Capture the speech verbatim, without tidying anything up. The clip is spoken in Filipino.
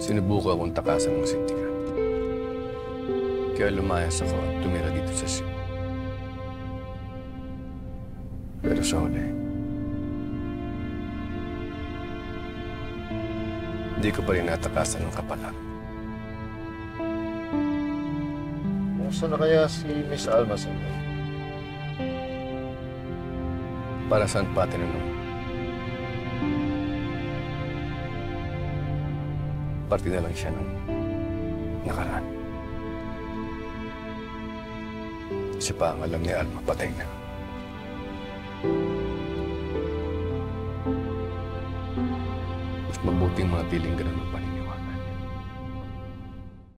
Sinubukan akong takasan ng sindikat. Kaya lumayas ako at tumira dito sa Cebu. Pero sa huli, hindi ko pa rin natakasan ng kapalan. Kumusta na kaya si Miss Alma sa inyo? Para saan pa tinanong? Parte na lang siya ng nakaraan. Kasi pa ang alam ni Alma, patay na. Mas mabuting mga tiling ganun pa ninyo.